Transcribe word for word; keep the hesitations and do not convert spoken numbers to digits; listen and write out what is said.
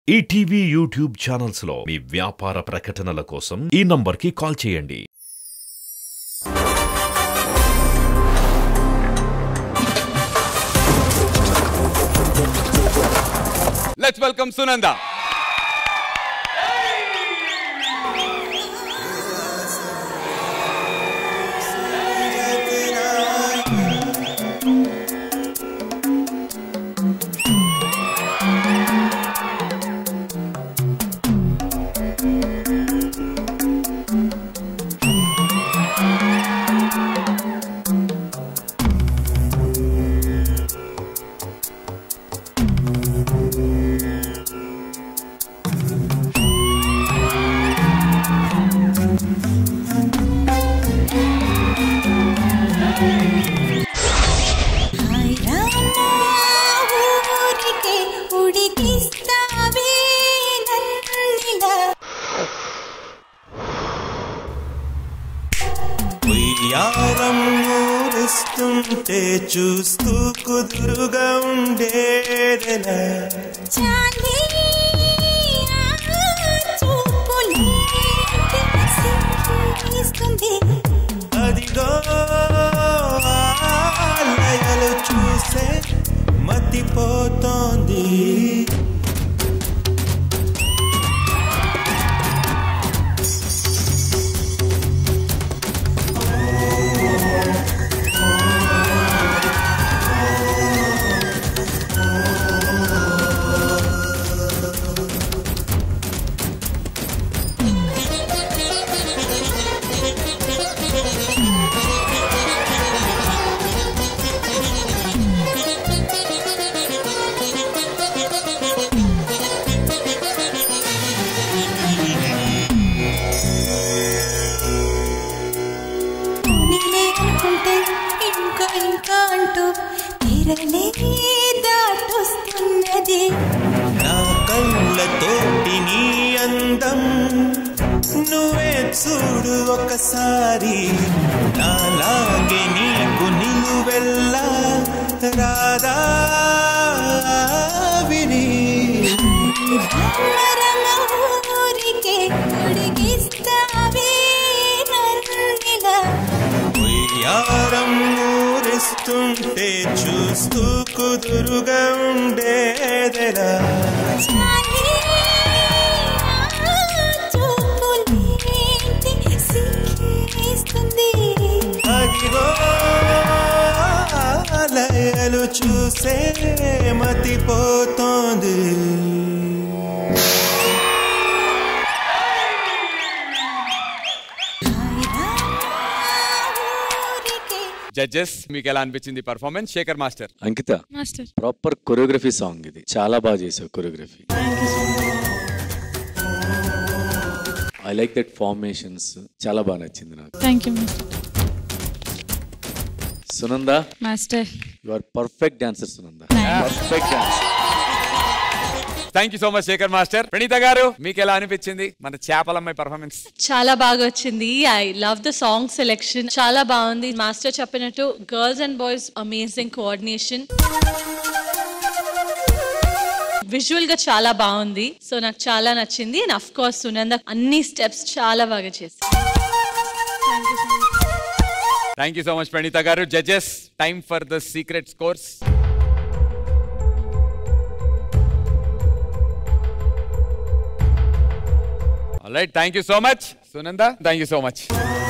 ETV YouTube channels లో మీ వ్యాపార ప్రకటనల కోసం ఈ నంబర్కి కాల్ చేయండి. Let's welcome Sunanda. యారం ఊరిస్తుంటే చూస్తూ కుదురుగా ఉండేదెలా చాలే చూపులేంటి సిక్కిస్తుంది అదిగో ఆలయాలు చూసే మతిపోతోంది ఇంకా ఇంకా అంటూ తీరలే దాటొస్తున్నది నా కళ్ళతోటి నీ అందం నువ్వే చూడు ఒకసారి నాలాగే నీకు నిలువెల్లా రాదా విని ఊరికే ఉడిగిస్తావే నన్నిలా యారం ఊరిస్తుంటే చూస్తూ కుదురుగా ఉండేదెలా చాలే చూపులేంటి సిక్కిస్తుంది అదిగో ఆలయాలు చూసే మతిపోతోంది జడ్జెస్ మీకు ఎలా అనిపించింది performance? Shekhar master. Ankita master proper choreography song ఇది, చాలా బాగా చేసావు choreography. I like that formations, చాలా బాగా నచ్చింది నాకు. Thank you master. Sunanda master you are perfect dancer. Sunanda perfect dancer. Thank you so much Shekhar master. Praneetha గారు మీకు ఎలా అనిపించింది మన చేపలమ్మాయి పర్ఫార్మెన్స్? చాలా బాగా వచ్చింది. I love the song selection, చాలా బాగుంది. మాస్టర్ చెప్పినట్టు girls and boys amazing coordination, visual గా చాలా బాగుంది. సో నాకు చాలా నచ్చింది. అండ్ అఫ్ కోర్స్ సునంద అన్ని స్టెప్స్ చాలా బాగా చేసింది. Thank you so much Praneetha గారు. Judges, time for the secret scores. All right, thank you so much. Sunanda, thank you so much.